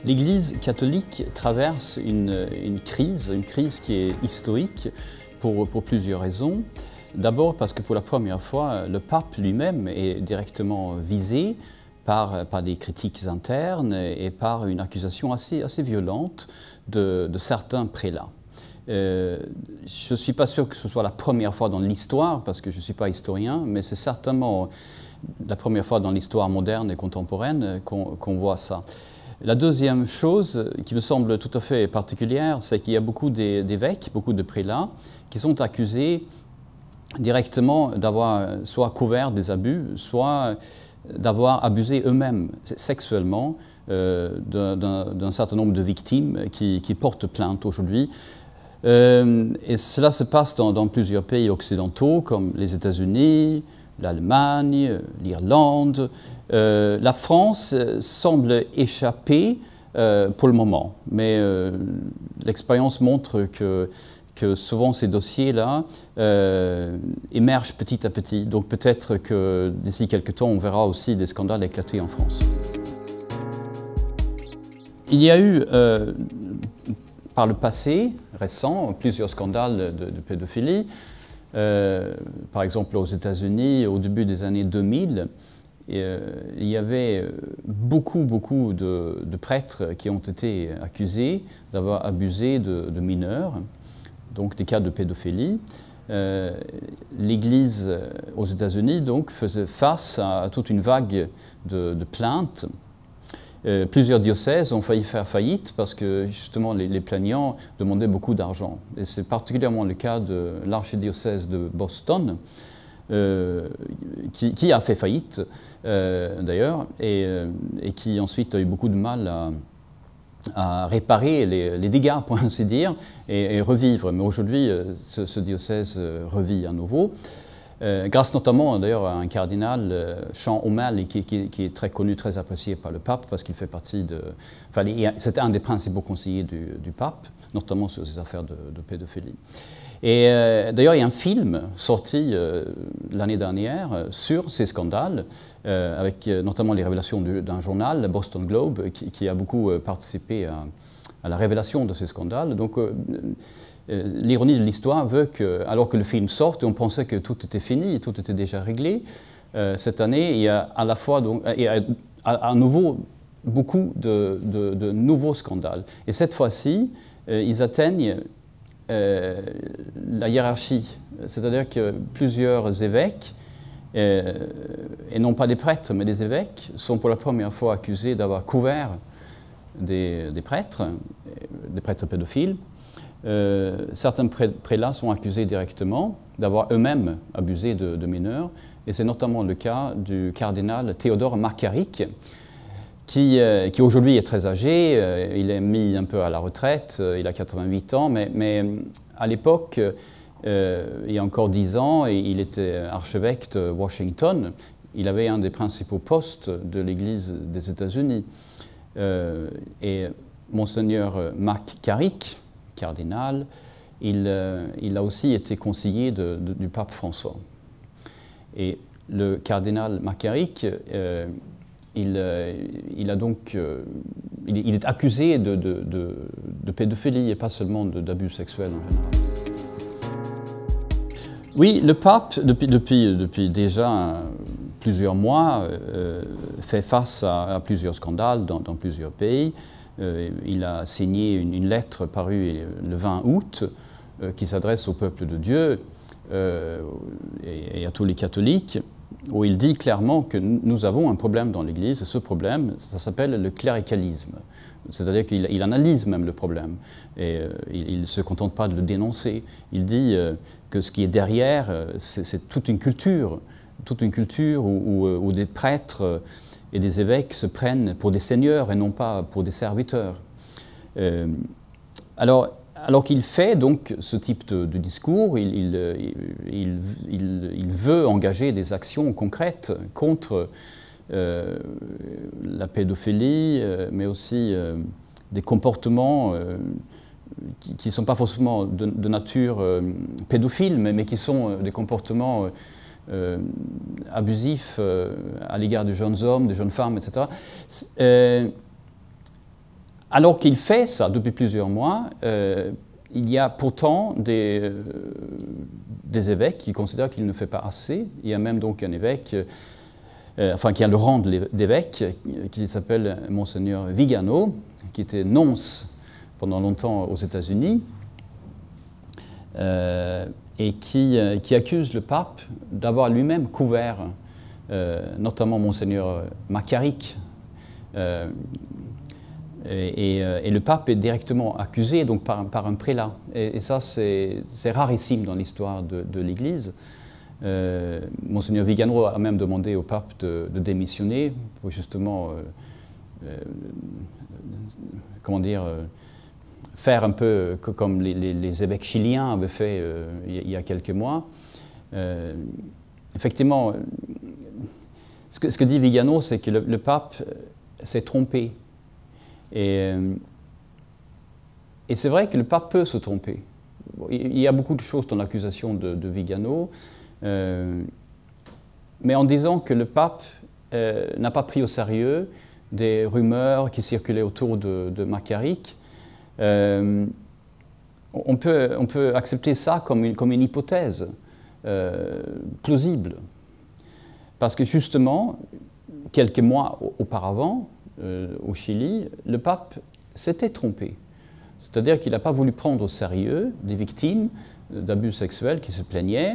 L'Église catholique traverse une crise qui est historique pour plusieurs raisons. D'abord parce que pour la première fois, le pape lui-même est directement visé par des critiques internes et par une accusation assez violente de certains prélats. Je ne suis pas sûr que ce soit la première fois dans l'histoire, parce que je ne suis pas historien, mais c'est certainement la première fois dans l'histoire moderne et contemporaine qu'on voit ça. La deuxième chose qui me semble tout à fait particulière, c'est qu'il y a beaucoup d'évêques, beaucoup de prélats, qui sont accusés directement d'avoir soit couvert des abus, soit d'avoir abusé eux-mêmes sexuellement d'un certain nombre de victimes qui portent plainte aujourd'hui. Et cela se passe dans plusieurs pays occidentaux, comme les États-Unis, l'Allemagne, l'Irlande. La France semble échapper pour le moment, mais l'expérience montre que souvent ces dossiers-là émergent petit à petit. Donc peut-être que d'ici quelques temps, on verra aussi des scandales éclater en France. Il y a eu par le passé récent plusieurs scandales de pédophilie. Par exemple aux États-Unis, au début des années 2000, il y avait beaucoup de prêtres qui ont été accusés d'avoir abusé de mineurs, donc des cas de pédophilie. L'Église aux États-Unis donc faisait face à toute une vague de plaintes. Plusieurs diocèses ont failli faire faillite parce que justement les plaignants demandaient beaucoup d'argent. Et c'est particulièrement le cas de l'archidiocèse de Boston, qui a fait faillite d'ailleurs, et qui ensuite a eu beaucoup de mal à réparer les dégâts, pour ainsi dire, et revivre. Mais aujourd'hui, ce diocèse revit à nouveau. Grâce notamment d'ailleurs à un cardinal, Sean O'Malley, qui est très connu, très apprécié par le pape, parce qu'il fait partie de... Enfin, c'était un des principaux conseillers du pape, notamment sur ces affaires de pédophilie. Et d'ailleurs, il y a un film sorti l'année dernière sur ces scandales, avec notamment les révélations d'un journal, le Boston Globe, qui a beaucoup participé à la révélation de ces scandales. Donc, l'ironie de l'histoire veut que, alors que le film sort, on pensait que tout était fini, tout était déjà réglé. Cette année, il y a à la fois donc, à nouveau beaucoup de nouveaux scandales. Et cette fois-ci, ils atteignent la hiérarchie, c'est-à-dire que plusieurs évêques, et non pas des prêtres, mais des évêques, sont pour la première fois accusés d'avoir couvert des prêtres pédophiles. Certains prélats sont accusés directement d'avoir eux-mêmes abusé de mineurs, et c'est notamment le cas du cardinal Théodore Makaric, qui aujourd'hui est très âgé, il est mis un peu à la retraite, il a 88 ans, mais à l'époque, il y a encore 10 ans, il était archevêque de Washington, il avait un des principaux postes de l'Église des États-Unis. Et Monseigneur Makaric, cardinal, il a aussi été conseiller du pape François. Et le cardinal Makaric, il est accusé de pédophilie et pas seulement d'abus sexuels en général. Oui, le pape, depuis déjà plusieurs mois, fait face à plusieurs scandales dans plusieurs pays. Il a signé une lettre parue le 20 août qui s'adresse au peuple de Dieu et à tous les catholiques, où il dit clairement que nous avons un problème dans l'Église, et ce problème, ça s'appelle le cléricalisme. C'est-à-dire qu'il analyse même le problème, et il ne se contente pas de le dénoncer. Il dit que ce qui est derrière, c'est toute une culture où des prêtres et des évêques se prennent pour des seigneurs et non pas pour des serviteurs. Alors qu'il fait donc ce type de discours, il veut engager des actions concrètes contre la pédophilie, mais aussi des comportements qui ne sont pas forcément de nature pédophile, mais qui sont des comportements abusifs à l'égard de jeunes hommes, de jeunes femmes, etc. Alors qu'il fait ça depuis plusieurs mois, il y a pourtant des évêques qui considèrent qu'il ne fait pas assez. Il y a même donc un évêque, qui a le rang d'évêque, qui s'appelle Monseigneur Vigano, qui était nonce pendant longtemps aux États-Unis, et qui accuse le pape d'avoir lui-même couvert, notamment Monseigneur Macaric, et le pape est directement accusé donc, par un prélat. Et ça, c'est rarissime dans l'histoire de l'Église. Monseigneur Vigano a même demandé au pape de démissionner pour justement, faire un peu comme les évêques chiliens avaient fait il y a quelques mois. Effectivement, ce que dit Vigano, c'est que le pape s'est trompé. Et c'est vrai que le pape peut se tromper. Il y a beaucoup de choses dans l'accusation de Vigano, mais en disant que le pape n'a pas pris au sérieux des rumeurs qui circulaient autour de Macaric, on peut accepter ça comme une hypothèse plausible. Parce que justement, quelques mois auparavant, au Chili, le pape s'était trompé. C'est-à-dire qu'il n'a pas voulu prendre au sérieux des victimes d'abus sexuels qui se plaignaient.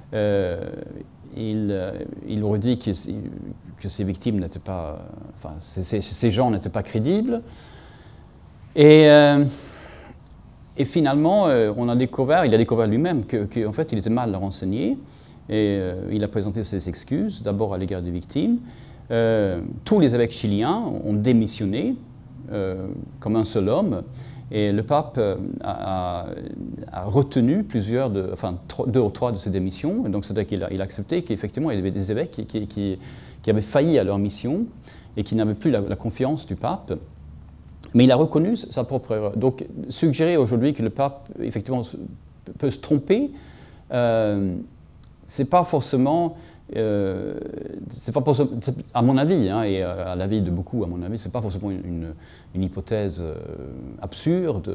Il aurait dit que ces victimes n'étaient pas... Enfin, ces gens n'étaient pas crédibles. Et finalement, il a découvert lui-même qu'en fait, il était mal renseigné. Et il a présenté ses excuses, d'abord à l'égard des victimes. Tous les évêques chiliens ont démissionné comme un seul homme, et le pape a retenu deux ou trois de ces démissions, et donc c'est-à-dire qu'il a accepté qu'effectivement il y avait des évêques qui avaient failli à leur mission et qui n'avaient plus la confiance du pape, mais il a reconnu sa propre erreur. Donc suggérer aujourd'hui que le pape effectivement peut se tromper, c'est pas forcément... à mon avis, et à l'avis de beaucoup, à mon avis, ce n'est pas forcément une hypothèse absurde.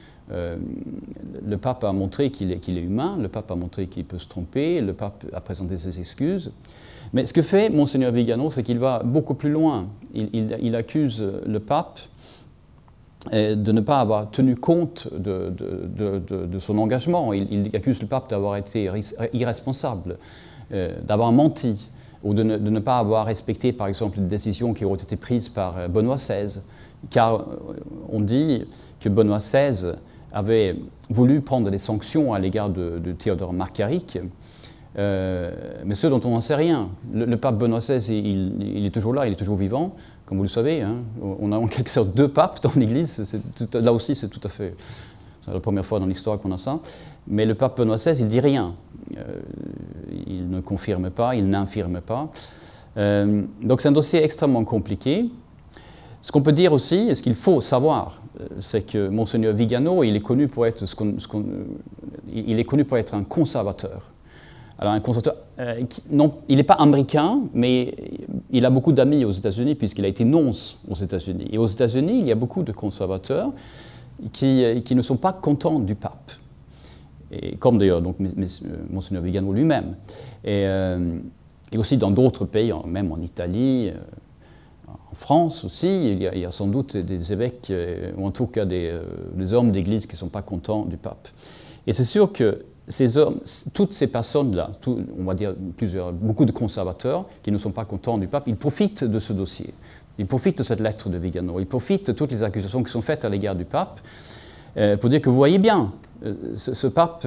Le pape a montré qu'il est humain, le pape a montré qu'il peut se tromper, le pape a présenté ses excuses. Mais ce que fait Monseigneur Vigano, c'est qu'il va beaucoup plus loin. Il accuse le pape de ne pas avoir tenu compte de son engagement. Il accuse le pape d'avoir été irresponsable, d'avoir menti, ou de ne pas avoir respecté, par exemple, les décisions qui auraient été prises par Benoît XVI. Car on dit que Benoît XVI avait voulu prendre des sanctions à l'égard de Théodore Macaric, mais ce dont on n'en sait rien. Le pape Benoît XVI, il est toujours là, il est toujours vivant, comme vous le savez. On a en quelque sorte deux papes dans l'Église, là aussi c'est tout à fait... C'est la première fois dans l'histoire qu'on a ça. Mais le pape Benoît XVI, il ne dit rien. Il ne confirme pas, il n'infirme pas. Donc c'est un dossier extrêmement compliqué. Ce qu'on peut dire aussi, et ce qu'il faut savoir, c'est que Monseigneur Vigano, il est connu pour être, il est connu pour être un conservateur. Alors un conservateur, il n'est pas américain, mais il a beaucoup d'amis aux États-Unis puisqu'il a été nonce aux États-Unis. Et aux États-Unis, il y a beaucoup de conservateurs qui ne sont pas contents du pape. Et comme d'ailleurs Monseigneur Vigano lui-même. Et aussi dans d'autres pays, même en Italie, en France aussi, il y a sans doute des évêques, ou en tout cas des hommes d'église qui ne sont pas contents du pape. Et c'est sûr que ces hommes, toutes ces personnes-là, on va dire beaucoup de conservateurs qui ne sont pas contents du pape, ils profitent de ce dossier. Ils profitent de cette lettre de Vigano. Ils profitent de toutes les accusations qui sont faites à l'égard du pape pour dire que vous voyez bien, ce pape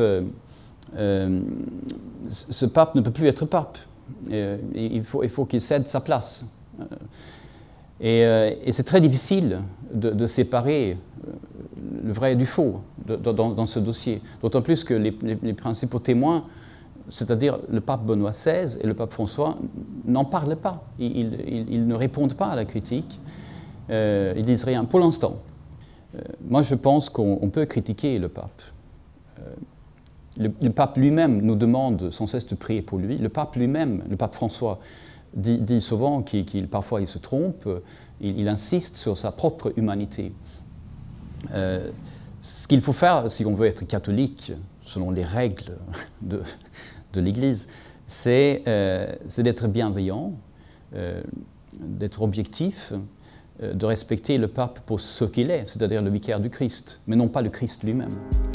ne peut plus être pape. Il faut qu'il cède sa place. Et c'est très difficile de séparer le vrai du faux dans ce dossier. D'autant plus que les principaux témoins, c'est-à-dire le pape Benoît XVI et le pape François, n'en parlent pas. Ils ne répondent pas à la critique. Ils disent rien pour l'instant. Moi, je pense qu'on peut critiquer le pape. Le pape lui-même nous demande sans cesse de prier pour lui. Le pape lui-même, le pape François, dit souvent parfois il se trompe. Il insiste sur sa propre humanité. Ce qu'il faut faire si on veut être catholique, selon les règles de l'Église, c'est d'être bienveillant, d'être objectif, de respecter le pape pour ce qu'il est, c'est-à-dire le vicaire du Christ, mais non pas le Christ lui-même.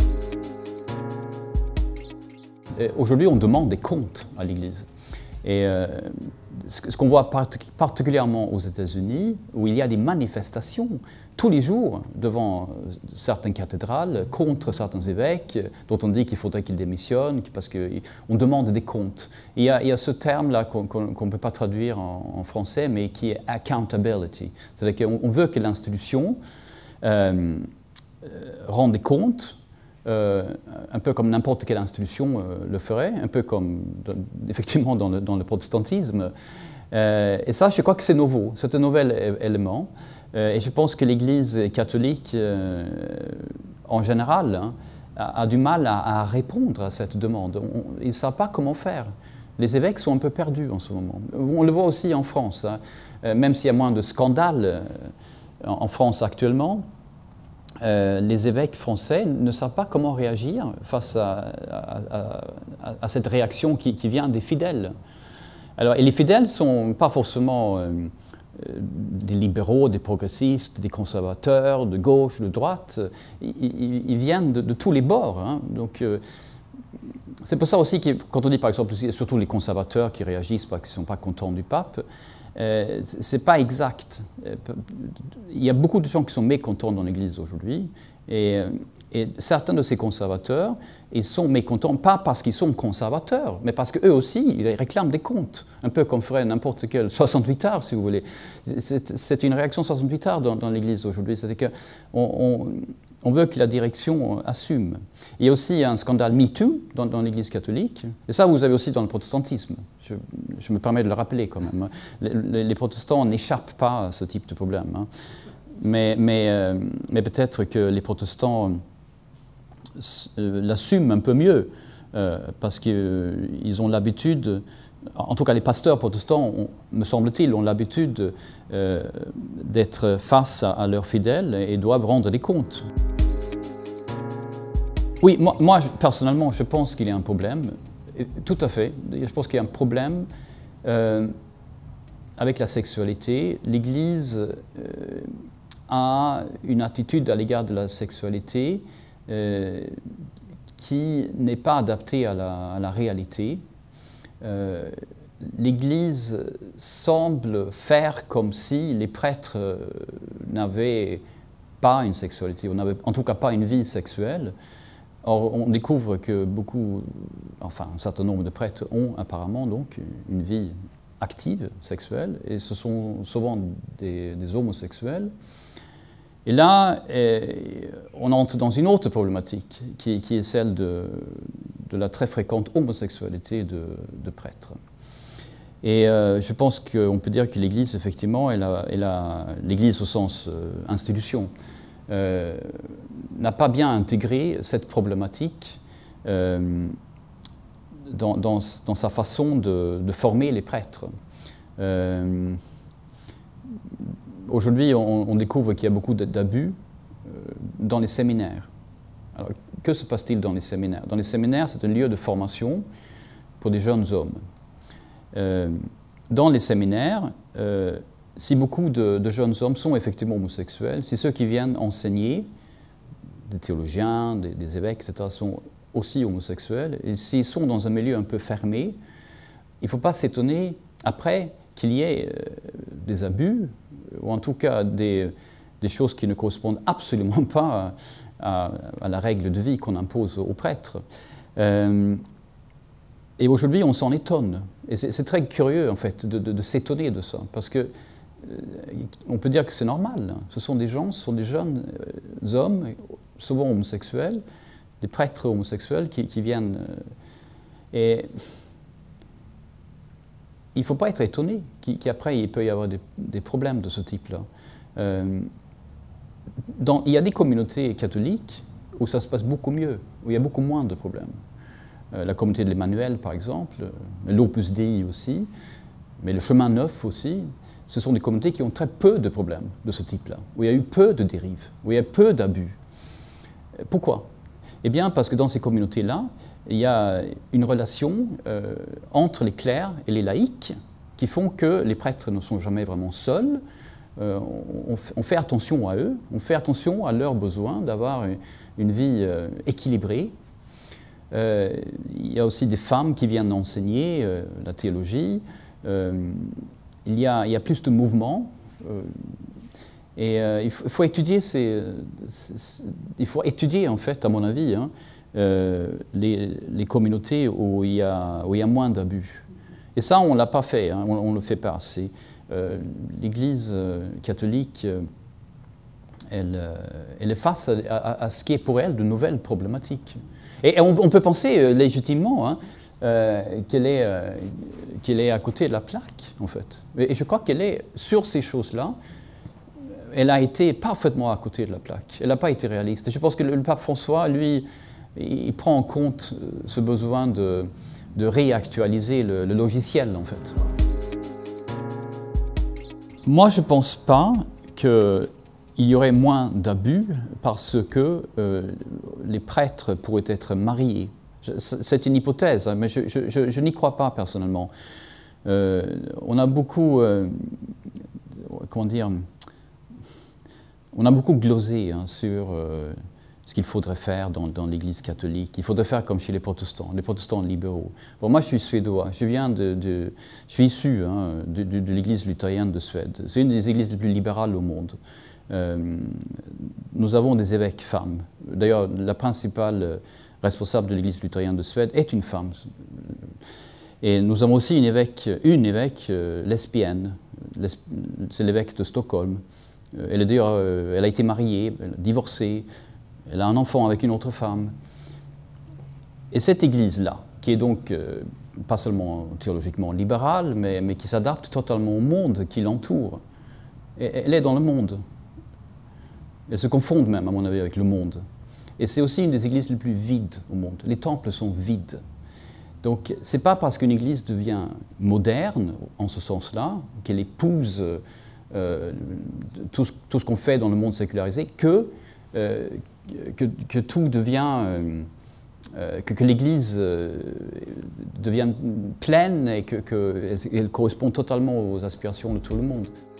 Aujourd'hui, on demande des comptes à l'Église. Et ce qu'on voit particulièrement aux États-Unis, où il y a des manifestations tous les jours devant certaines cathédrales contre certains évêques, dont on dit qu'il faudrait qu'ils démissionnent parce qu'on demande des comptes. Il y a ce terme-là qu'on ne peut pas traduire en français, mais qui est accountability. C'est-à-dire qu'on veut que l'institution rende des comptes, un peu comme n'importe quelle institution le ferait, un peu comme effectivement dans le protestantisme. Et ça, je crois que c'est nouveau, c'est un nouvel élément. Et je pense que l'Église catholique, en général, hein, a du mal à répondre à cette demande. Ils ne savent pas comment faire. Les évêques sont un peu perdus en ce moment. On le voit aussi en France, hein. Même s'il y a moins de scandales en France actuellement, les évêques français ne savent pas comment réagir face à cette réaction qui vient des fidèles. Alors, et les fidèles ne sont pas forcément des libéraux, des progressistes, des conservateurs, de gauche, de droite. Ils viennent de tous les bords. Hein. Donc, c'est pour ça aussi que quand on dit par exemple, surtout les conservateurs qui réagissent parce qu'ils ne sont pas contents du pape, ce n'est pas exact. Il y a beaucoup de gens qui sont mécontents dans l'Église aujourd'hui, et certains de ces conservateurs, ils sont mécontents pas parce qu'ils sont conservateurs, mais parce qu'eux aussi, ils réclament des comptes, un peu comme ferait n'importe quel 68 art, si vous voulez. C'est une réaction 68 art dans l'Église aujourd'hui, c'est-à-dire qu'on veut que la direction assume. Il y a aussi un scandale MeToo dans l'Église catholique, et ça vous avez aussi dans le protestantisme. Je me permets de le rappeler quand même. Les protestants n'échappent pas à ce type de problème. Hein. Mais peut-être que les protestants l'assument un peu mieux, parce qu'ils ont l'habitude, en tout cas les pasteurs protestants, me semble-t-il, ont l'habitude d'être face à leurs fidèles et doivent rendre des comptes. Oui, moi personnellement, je pense qu'il y a un problème, tout à fait. Je pense qu'il y a un problème avec la sexualité. L'Église a une attitude à l'égard de la sexualité qui n'est pas adaptée à la réalité. L'Église semble faire comme si les prêtres n'avaient pas une sexualité, ou n'avaient en tout cas pas une vie sexuelle. Or, on découvre que un certain nombre de prêtres ont apparemment donc une vie active, sexuelle, et ce sont souvent des homosexuels. Et là, on entre dans une autre problématique, qui est celle de la très fréquente homosexualité de prêtres. Et je pense qu'on peut dire que l'Église, effectivement, l'Église au sens institution, n'a pas bien intégré cette problématique dans sa façon de former les prêtres. Aujourd'hui, on découvre qu'il y a beaucoup d'abus dans les séminaires. Alors, que se passe-t-il dans les séminaires? Dans les séminaires, c'est un lieu de formation pour des jeunes hommes. Dans les séminaires, si beaucoup de jeunes hommes sont effectivement homosexuels, si ceux qui viennent enseigner, des théologiens, des évêques, etc., sont aussi homosexuels, et s'ils sont dans un milieu un peu fermé, il ne faut pas s'étonner après qu'il y ait des abus, ou en tout cas des choses qui ne correspondent absolument pas à la règle de vie qu'on impose aux prêtres. Et aujourd'hui, on s'en étonne. Et c'est très curieux, en fait, de s'étonner de ça, parce que on peut dire que c'est normal. Ce sont des gens, ce sont des jeunes hommes, souvent homosexuels, des prêtres homosexuels qui viennent. Et il ne faut pas être étonné qu'après, il peut y avoir des problèmes de ce type-là. Il y a des communautés catholiques où ça se passe beaucoup mieux, où il y a beaucoup moins de problèmes. La communauté de l'Emmanuel, par exemple, l'Opus Dei aussi, mais le Chemin Neuf aussi. ce sont des communautés qui ont très peu de problèmes de ce type-là, où il y a eu peu de dérives, où il y a peu d'abus. Pourquoi? Eh bien, parce que dans ces communautés-là, il y a une relation entre les clercs et les laïcs qui font que les prêtres ne sont jamais vraiment seuls. On fait attention à eux, on fait attention à leurs besoins d'avoir une vie équilibrée. Il y a aussi des femmes qui viennent enseigner la théologie. Il y a plus de mouvements. Il faut étudier en fait, à mon avis, hein, les communautés où il y a moins d'abus. Et ça, on ne l'a pas fait, hein, on ne le fait pas assez. L'Église catholique, elle est face à ce qui est pour elle de nouvelles problématiques. Et on peut penser légitimement hein, qu'elle est à côté de la plaque, en fait. Et je crois qu'elle est, sur ces choses-là, elle a été parfaitement à côté de la plaque. Elle n'a pas été réaliste. Je pense que le pape François, lui, il prend en compte ce besoin de réactualiser le logiciel, en fait. Moi, je ne pense pas qu'il y aurait moins d'abus parce que les prêtres pourraient être mariés. C'est une hypothèse, mais je n'y crois pas personnellement. On a beaucoup, comment dire, on a beaucoup glosé hein, sur ce qu'il faudrait faire dans l'Église catholique. Il faudrait faire comme chez les protestants libéraux. Bon, moi, je suis suédois. Je suis issu hein, de l'Église luthérienne de Suède. C'est une des églises les plus libérales au monde. Nous avons des évêques femmes. D'ailleurs, la principale responsable de l'Église luthérienne de Suède est une femme. Et nous avons aussi une évêque lesbienne. C'est l'évêque de Stockholm. Elle a été mariée, elle a divorcé, elle a un enfant avec une autre femme. Et cette Église-là, qui est donc pas seulement théologiquement libérale, mais qui s'adapte totalement au monde qui l'entoure, elle est dans le monde. Elle se confonde même, à mon avis, avec le monde. Et c'est aussi une des églises les plus vides au monde. Les temples sont vides. Donc, ce n'est pas parce qu'une église devient moderne, en ce sens-là, qu'elle épouse tout ce qu'on fait dans le monde sécularisé, que tout devient, que l'Église devienne pleine et qu'elle correspond totalement aux aspirations de tout le monde.